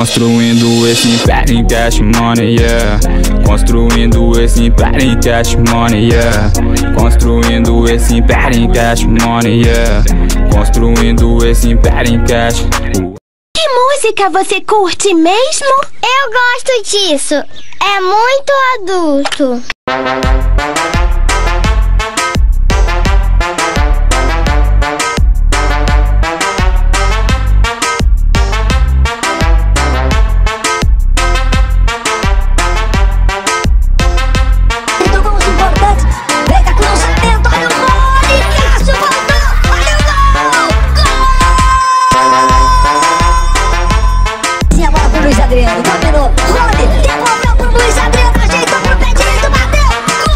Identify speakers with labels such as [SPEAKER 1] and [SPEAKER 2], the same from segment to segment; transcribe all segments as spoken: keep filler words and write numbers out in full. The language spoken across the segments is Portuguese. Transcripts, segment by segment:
[SPEAKER 1] Construindo esse império em cash money, yeah. Construindo esse império em cash money, yeah. Construindo esse império em cash money, yeah. Construindo esse império em cash.
[SPEAKER 2] Que música você curte mesmo?
[SPEAKER 3] Eu gosto disso. É muito adulto.
[SPEAKER 2] Adriano, dominou, Rony, devolveu pro Luiz Adriano, ajeitou pro pé direito, bateu,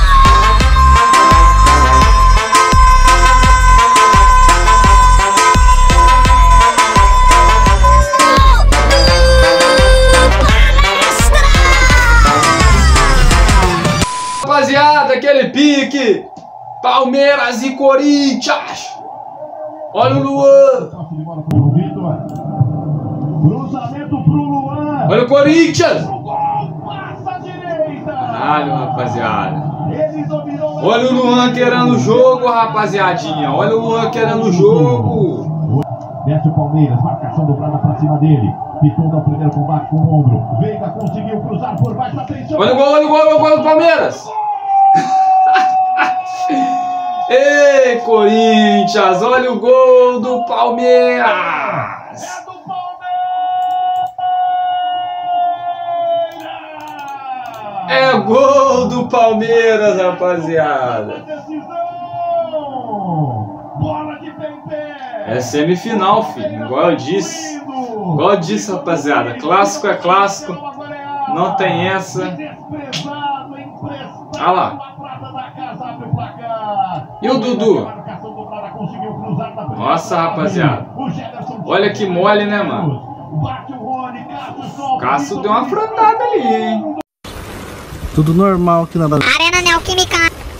[SPEAKER 4] gol! Rapaziada, aquele pique, Palmeiras e Corinthians. Olha o Luan.
[SPEAKER 5] Cruzamento pro Luan.
[SPEAKER 4] Olha o Corinthians.
[SPEAKER 5] Passa a direita.
[SPEAKER 4] Caralho, rapaziada. Olha o Luan querendo o jogo, rapaziadinha. Olha o Luan querendo o jogo.
[SPEAKER 5] Desce o Palmeiras, marcação dobrada pra cima dele. Piton dá o primeiro combate com o ombro. Veiga conseguiu cruzar por baixo, atenção.
[SPEAKER 4] Olha o gol, olha o gol, olha o gol do Palmeiras. Ei, Corinthians, olha o gol do Palmeiras. É gol do Palmeiras, rapaziada. É semifinal, filho. Igual eu disse. Igual eu disse, rapaziada. Clássico é clássico. Não tem essa. Olha lá. E o Dudu? Nossa, rapaziada. Olha que mole, né, mano? O Cássio deu uma frangada ali, hein?
[SPEAKER 6] Tudo normal aqui na
[SPEAKER 3] Arena Neoquímica.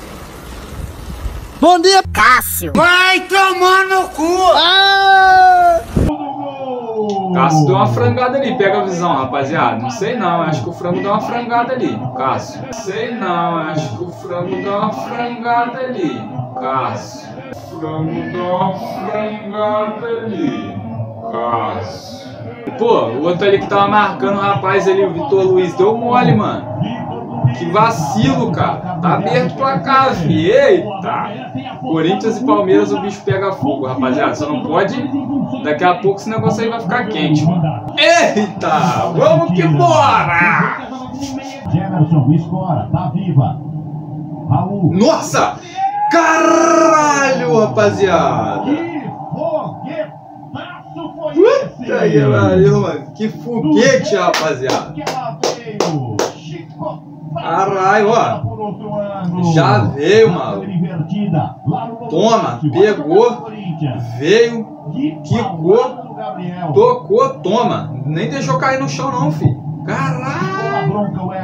[SPEAKER 6] Bom dia,
[SPEAKER 2] Cássio.
[SPEAKER 6] vai tomar no cu! Ah!
[SPEAKER 4] Cássio deu uma frangada ali, pega a visão, rapaziada. Não sei não, acho que o frango deu uma frangada ali, Cássio. Não sei não, acho que o frango deu uma frangada ali, Cássio. O frango deu uma frangada ali, Cássio. Pô, o outro ali que tava marcando o rapaz ali, o Vitor Luiz, deu mole, mano. Que vacilo, cara. Tá aberto o placar, filho. Eita. Corinthians e Palmeiras, o bicho pega fogo, rapaziada. Só não pode. Daqui a pouco esse negócio aí vai ficar quente, mano. Eita. Vamos que bora.
[SPEAKER 5] Jefferson, escora. Tá viva. Raul.
[SPEAKER 4] Nossa. Caralho, rapaziada.
[SPEAKER 5] Que foguetaço foi
[SPEAKER 4] Puta
[SPEAKER 5] esse?
[SPEAKER 4] que pariu, mano. Que foguete, rapaziada.
[SPEAKER 5] Que ela veio.
[SPEAKER 4] Caralho, ó. Já veio, mano. Toma, pegou, veio, quicou, tocou, toma. Nem deixou cair no chão não, filho. Caralho.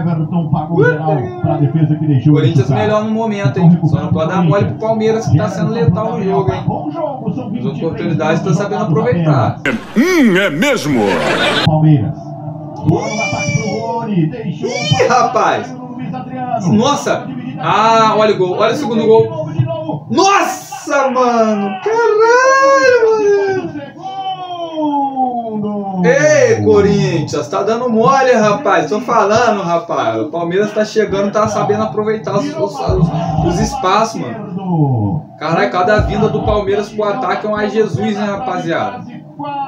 [SPEAKER 4] Corinthians melhor no momento, hein. Só não pode dar mole pro Palmeiras que tá sendo letal no jogo, hein. As oportunidades tá sabendo aproveitar.
[SPEAKER 7] Hum, é mesmo?
[SPEAKER 5] Palmeiras.
[SPEAKER 4] Ih, rapaz. Nossa. Ah, olha o gol. Olha o segundo gol. Nossa, mano. Caralho, mano. Ei, Corinthians. Tá dando mole, rapaz. Tô falando, rapaz. O Palmeiras tá chegando, tá sabendo aproveitar os, os, os, os espaços, mano. Caralho, cada vinda do Palmeiras pro ataque é um ai Jesus, né, rapaziada?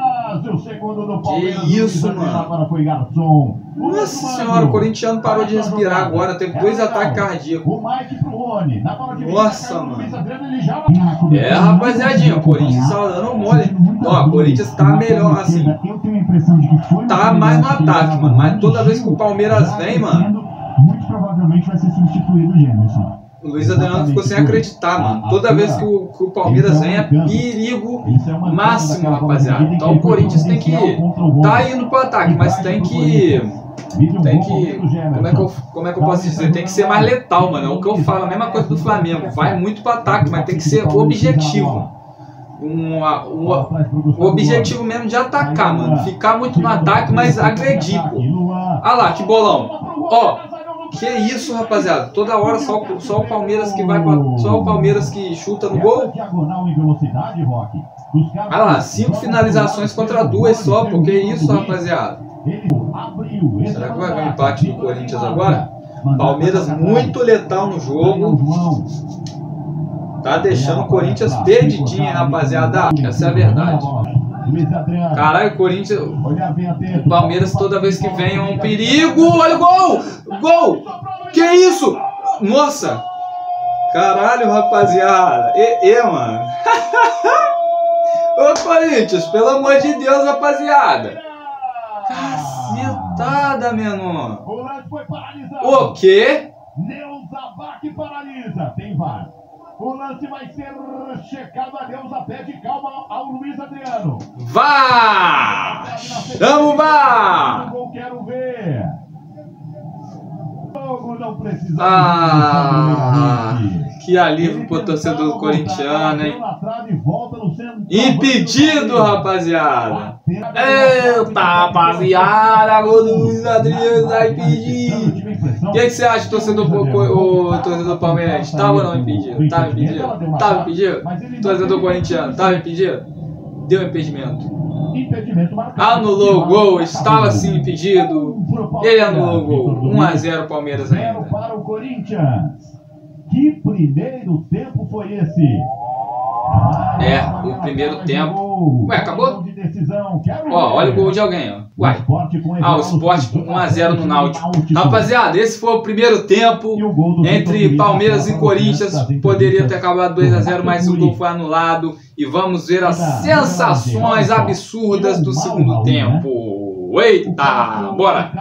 [SPEAKER 4] Que isso, mano. Nossa senhora, o corintiano parou de respirar agora. Teve dois ataques cardíacos. Nossa, mano. É, rapaziadinha, o Corinthians tá dando mole. Ó, o Corinthians tá melhor assim. Tá mais no ataque, mano. Mas toda vez que o Palmeiras vem, mano,
[SPEAKER 5] muito provavelmente vai ser substituído o Jefferson.
[SPEAKER 4] o Luiz Adriano ficou sem acreditar, mano. Toda vez que o, que o Palmeiras vem é perigo máximo, rapaziada. Então o Corinthians tem que tá indo pro ataque, mas tem que tem que como é que eu, como é que eu posso dizer? Tem que ser mais letal, mano. É o que eu falo, a mesma coisa do Flamengo. Vai muito pro ataque, mas tem que ser objetivo. um, um, um objetivo mesmo de atacar, mano. Ficar muito no ataque, mas agredir, pô. Ah lá, que bolão. Ó, que isso, rapaziada. Toda hora só, só o Palmeiras que vai pra, só o Palmeiras que chuta no gol. Ah lá, cinco finalizações contra duas só, pô. Que isso, rapaziada. Será que vai ver o empate do Corinthians agora? Palmeiras muito letal no jogo. Tá deixando o Corinthians perdidinho, hein, rapaziada. Essa é a verdade. Caralho, o Corinthians... O Palmeiras toda vez que vem é um perigo. Olha o gol! Gol! Que isso? Nossa! Caralho, rapaziada. E, e mano. Ô, Corinthians, pelo amor de Deus, rapaziada. Cacetada, menor. O quê?
[SPEAKER 5] Neuza paralisa. Tem V A R. O lance vai ser checado. A Neuza pede calma ao Luiz Adriano.
[SPEAKER 4] Vá! Vamos, vá!
[SPEAKER 5] Quero ver. Não precisa.
[SPEAKER 4] Ah, que alívio pro torcedor corintiano, hein? Impedido, rapaziada. Eita, rapaziada, gol do Luiz Adriano vai impedir. O que, que você acha, torcedor, o, o torcedor palmeirense? Tava ou não impedido? Tava impedido? Tava impedido? Torcedor corintiano, tava impedido? Deu impedimento. Anulou o gol, estava sim impedido. Ele anulou o gol. um a zero Palmeiras ainda.
[SPEAKER 5] Para o Corinthians. Que primeiro tempo foi esse?
[SPEAKER 4] É, o primeiro tempo. Ué, acabou? Ó, olha o gol de alguém, ó. Uai. Ah, o Sport com um a zero no Náutico. Rapaziada, esse foi o primeiro tempo entre Palmeiras e Corinthians. Poderia ter acabado dois a zero, mas o gol foi anulado. E vamos ver as sensações absurdas do segundo tempo. Eita, bora!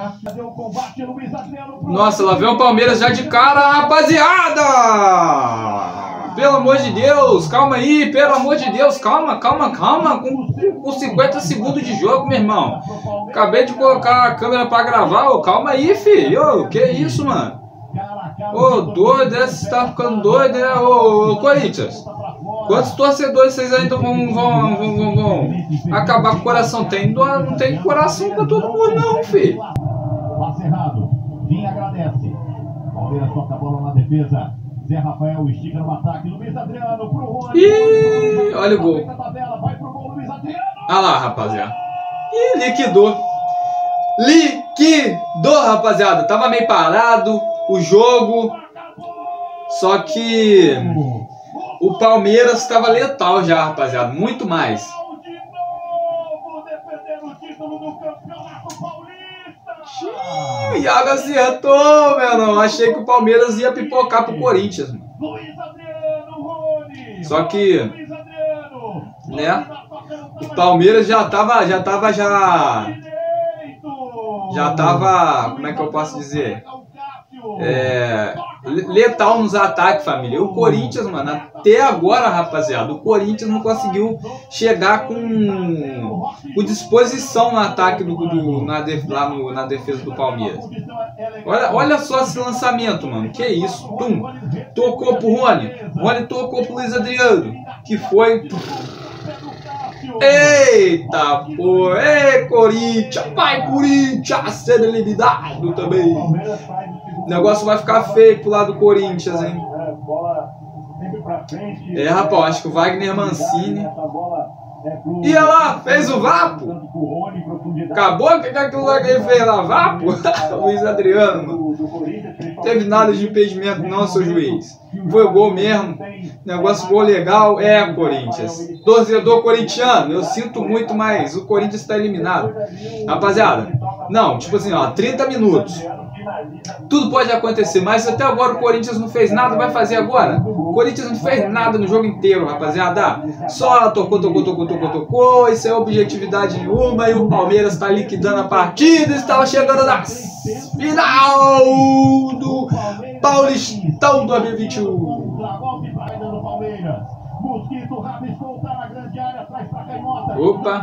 [SPEAKER 4] Nossa, lá vem o Palmeiras já de cara, rapaziada! Pelo amor de Deus, calma aí, pelo amor de Deus, calma, calma, calma. Com, com cinquenta segundos de jogo, meu irmão. Acabei de colocar a câmera pra gravar, ô, calma aí, filho. Ô, que isso, mano? Ô, doido, você tá ficando doido, né, ô, ô Corinthians? Quantos torcedores vocês ainda vão, vão, vão, vão, vão acabar com o coração? Tem, não tem coração pra todo mundo, não, filho.
[SPEAKER 5] Passe errado. Vinha agradece. Palmeiras toca a bola na defesa. Zé Rafael estica no ataque. Luiz Adriano pro Rony.
[SPEAKER 4] Ih, olha o gol. Olha lá, rapaziada. Ih, liquidou. Liquidou, rapaziada. Tava meio parado o jogo. Só que o Palmeiras estava letal já, rapaziada. Muito mais. O Iago acertou, meu irmão. Achei que o Palmeiras ia pipocar pro Corinthians, mano. Só que, né? O Palmeiras já tava, já tava, já, já tava, como é que eu posso dizer? É, letal nos ataques, família. O Corinthians, mano, até agora, rapaziada, o Corinthians não conseguiu chegar com, com disposição no ataque do, do, na, def, lá no, na defesa do Palmeiras. Olha, olha só esse lançamento, mano. Que isso? Tum. Tocou pro Rony. Rony tocou pro Luiz Adriano. Que foi. Eita, pô. Ei, Corinthians. Vai, Corinthians. Sendo eliminado também. O negócio vai ficar feio pro lado do Corinthians, hein? É, rapaz, acho que o Wagner Mancini. E olha lá, fez o vapo. Acabou o que aquilo lá que ele fez lá, vapo? Luiz Adriano, mano. Não teve nada de impedimento não, seu juiz. Foi o gol mesmo. Negócio gol legal. É, Corinthians. Torcedor corintiano, eu sinto muito, mas o Corinthians está eliminado. Rapaziada, não, tipo assim, ó, trinta minutos. Tudo pode acontecer, mas até agora o Corinthians não fez nada, vai fazer agora? O Corinthians não fez nada no jogo inteiro, rapaziada. Só tocou, tocou, tocou, tocou, tocou, e sem objetividade nenhuma, e o Palmeiras está liquidando a partida, estava chegando na final do Paulistão dois mil e vinte e um. Opa!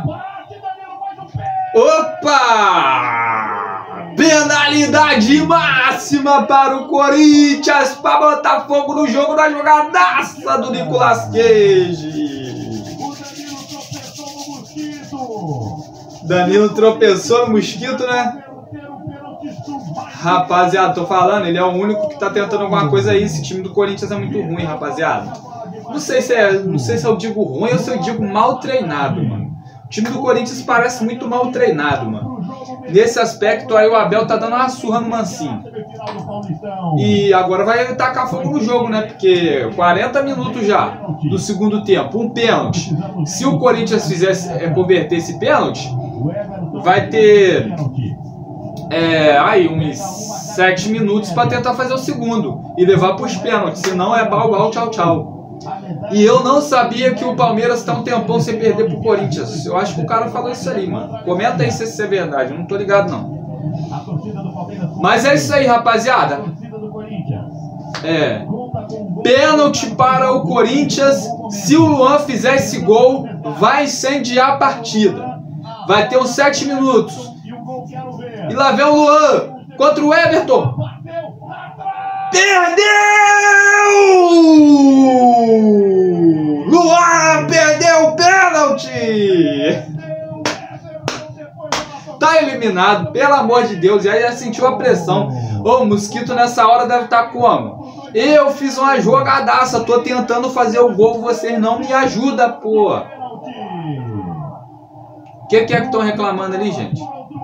[SPEAKER 4] Opa! Penalidade máxima para o Corinthians para botar fogo no jogo da jogadaça do Nicolas Cage. Danilo tropeçou no mosquito, né? Rapaziada, tô falando, ele é o único que tá tentando alguma coisa aí. Esse time do Corinthians é muito ruim, rapaziada. Não sei se é, não sei se eu digo ruim ou se eu digo mal treinado, mano. O time do Corinthians parece muito mal treinado, mano. Nesse aspecto aí o Abel tá dando uma surra no Mancini. E agora vai tacar fogo no jogo, né? Porque quarenta minutos já do segundo tempo, um pênalti. Se o Corinthians fizesse é, converter esse pênalti, vai ter é, aí uns sete minutos para tentar fazer o segundo e levar para os pênaltis. Senão é bau, bau, tchau, tchau. E eu não sabia que o Palmeiras tá um tempão sem perder pro Corinthians. Eu acho que o cara falou isso aí, mano. Comenta aí se isso é verdade, eu não tô ligado não. Mas é isso aí, rapaziada. É. Pênalti para o Corinthians. Se o Luan fizer esse gol, vai incendiar a partida. Vai ter uns sete minutos. E lá vem o Luan contra o Everton. Perdeu! Luan perdeu o pênalti! Tá eliminado, pelo amor de Deus. E aí já sentiu a pressão. Ô, o Mosquito nessa hora deve estar como? Eu fiz uma jogadaça, tô tentando fazer o gol, vocês não me ajudam, pô. O que, que é que estão reclamando ali, gente?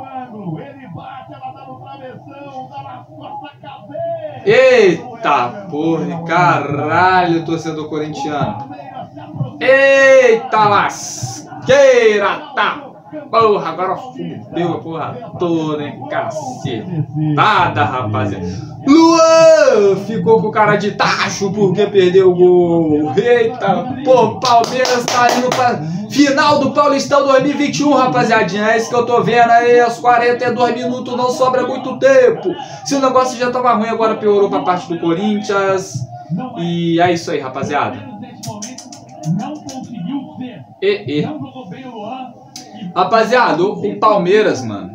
[SPEAKER 4] Eita porra, caralho, torcedor corintiano. Eita lasqueira, tá. Porra, agora fudeu a porra toda, hein, cacete. Nada, rapaziada. Luan ficou com cara de tacho porque perdeu o gol. Eita, pô, Palmeiras tá indo pra final do Paulistão dois mil e vinte e um, rapaziadinha. É isso que eu tô vendo aí, aos quarenta e dois minutos, não sobra muito tempo. Se o negócio já tava ruim, agora piorou pra parte do Corinthians. E é isso aí, rapaziada. E, e. Rapaziada, o, o Palmeiras, mano.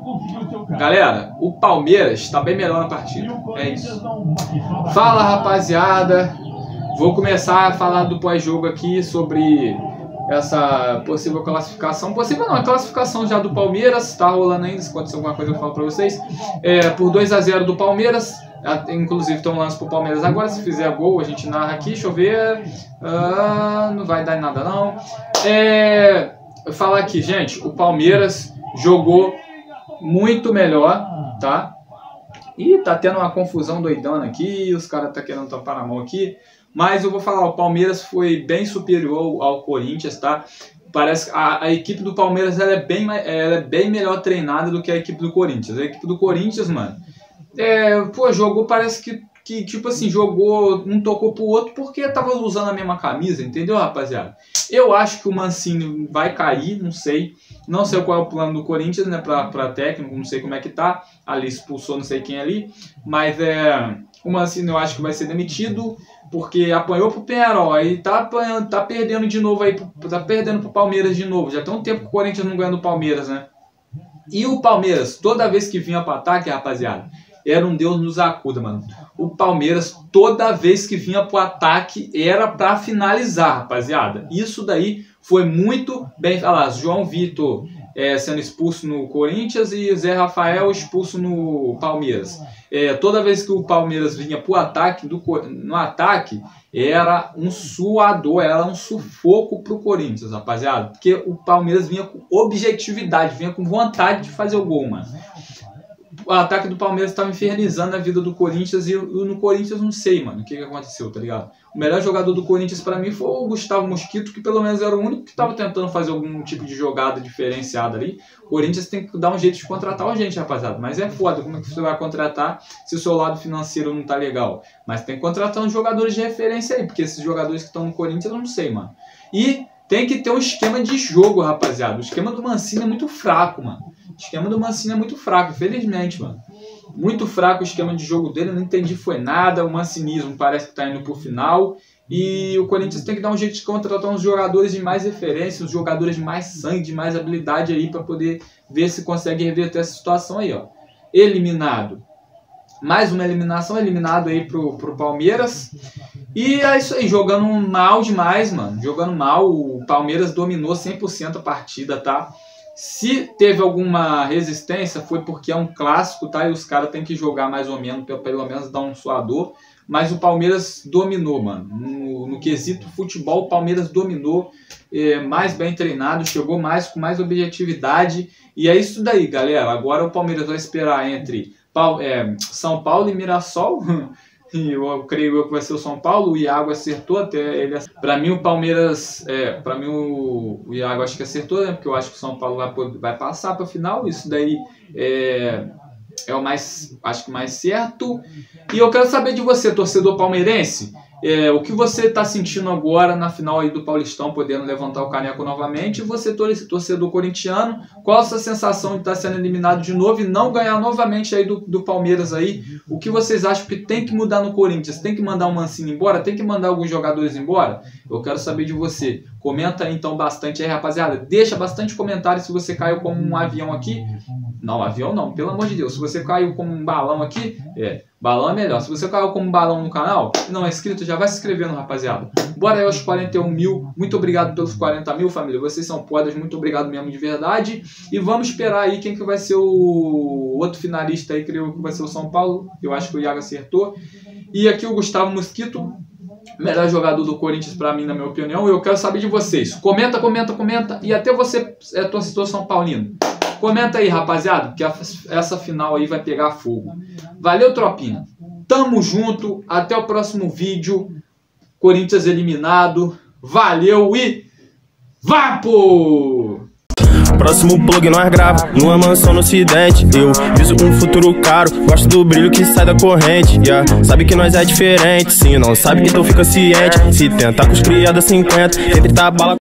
[SPEAKER 4] Galera, o Palmeiras tá bem melhor na partida. É isso. Fala, rapaziada. Vou começar a falar do pós-jogo aqui sobre essa possível classificação. Possível não, a classificação já do Palmeiras. Tá rolando ainda, se acontecer alguma coisa eu falo pra vocês. É, por dois a zero do Palmeiras. Inclusive tem um lance pro Palmeiras agora. Se fizer gol, a gente narra aqui. Deixa eu ver. Uh, não vai dar em nada não. É... Vou falar aqui, gente, o Palmeiras jogou muito melhor, tá? E tá tendo uma confusão doidona aqui, os caras tá querendo tampar na mão aqui. Mas eu vou falar, o Palmeiras foi bem superior ao Corinthians, tá? Parece que a, a equipe do Palmeiras ela é, bem, ela é bem melhor treinada do que a equipe do Corinthians. A equipe do Corinthians, mano, é, pô, jogou, parece que que, tipo assim, jogou, um tocou pro outro porque tava usando a mesma camisa, entendeu, rapaziada? Eu acho que o Mancini vai cair, não sei. Não sei qual é o plano do Corinthians, né, pra, pra técnico, não sei como é que tá. Ali expulsou não sei quem ali. Mas é, o Mancini eu acho que vai ser demitido porque apanhou pro Penharol. Aí tá, apanhando, tá perdendo de novo aí, tá perdendo pro Palmeiras de novo. Já tem um tempo que o Corinthians não ganha do Palmeiras, né? E o Palmeiras, toda vez que vinha pro ataque, rapaziada, era um Deus nos acuda, mano. O Palmeiras, toda vez que vinha pro ataque, era pra finalizar, rapaziada. Isso daí foi muito bem falado. João Vitor é, sendo expulso no Corinthians e Zé Rafael expulso no Palmeiras. É, toda vez que o Palmeiras vinha pro ataque, do, no ataque, era um suador, era um sufoco pro Corinthians, rapaziada. Porque o Palmeiras vinha com objetividade, vinha com vontade de fazer o gol, mano. O ataque do Palmeiras estava infernizando a vida do Corinthians e eu, no Corinthians não sei, mano, o que, que aconteceu, tá ligado? O melhor jogador do Corinthians pra mim foi o Gustavo Mosquito, que pelo menos era o único que estava tentando fazer algum tipo de jogada diferenciada ali. O Corinthians tem que dar um jeito de contratar a gente, rapaziada, mas é foda, como é que você vai contratar se o seu lado financeiro não tá legal? Mas tem que contratar uns jogadores de referência aí, porque esses jogadores que estão no Corinthians eu não sei, mano. E tem que ter um esquema de jogo, rapaziada. O esquema do Mancini é muito fraco, mano. O esquema do Mancini é muito fraco, infelizmente, mano. Muito fraco o esquema de jogo dele, eu não entendi foi nada. O mancinismo parece que tá indo pro final. E o Corinthians tem que dar um jeito de contratar uns jogadores de mais referência, uns jogadores de mais sangue, de mais habilidade aí, pra poder ver se consegue reverter essa situação aí, ó. Eliminado. Mais uma eliminação, eliminado aí pro, pro Palmeiras. E é isso aí, jogando mal demais, mano. Jogando mal, o Palmeiras dominou cem por cento a partida, tá? Se teve alguma resistência, foi porque é um clássico, tá? E os caras têm que jogar mais ou menos, pelo menos dar um suador. Mas o Palmeiras dominou, mano. No, no quesito futebol, o Palmeiras dominou, é, mais bem treinado, chegou mais com mais objetividade. E é isso daí, galera. Agora o Palmeiras vai esperar entre é, São Paulo e Mirassol. E eu creio eu que vai ser o São Paulo. O Iago acertou até ele. Para mim o Palmeiras, é, para mim o, o Iago acho que acertou, né? Porque eu acho que o São Paulo vai, vai passar para a final. Isso daí é, é o mais, acho que mais certo. E eu quero saber de você, torcedor palmeirense, é, o que você está sentindo agora na final aí do Paulistão, podendo levantar o caneco novamente. E você, torcedor corintiano, qual a sua sensação de estar sendo eliminado de novo e não ganhar novamente aí do, do Palmeiras aí? O que vocês acham que tem que mudar no Corinthians? Tem que mandar o Mancini embora? Tem que mandar alguns jogadores embora? Eu quero saber de você. Comenta aí então bastante aí, rapaziada. Deixa bastante comentário se você caiu como um avião aqui. Não, avião não, pelo amor de Deus. Se você caiu como um balão aqui, é, balão é melhor. Se você caiu como um balão no canal e não é inscrito, já vai se inscrevendo, rapaziada. Bora aí aos quarenta e um mil. Muito obrigado pelos quarenta mil, família. Vocês são podas, muito obrigado mesmo de verdade. E vamos esperar aí quem que vai ser o outro finalista aí, creio que vai ser o São Paulo. Eu acho que o Iago acertou. E aqui o Gustavo Mosquito, melhor jogador do Corinthians pra mim, na minha opinião. Eu quero saber de vocês. Comenta, comenta, comenta. E até você, é torcedor São Paulino. Comenta aí, rapaziada, que essa final aí vai pegar fogo. Valeu, tropinha. Tamo junto. Até o próximo vídeo. Corinthians eliminado. Valeu e vapo!
[SPEAKER 7] Próximo plug nós grava, numa mansão no ocidente. Eu viso um futuro caro, gosto do brilho que sai da corrente, yeah. Sabe que nós é diferente, se não sabe então fica ciente. Se tentar com os criados cinquenta, sempre tá bala.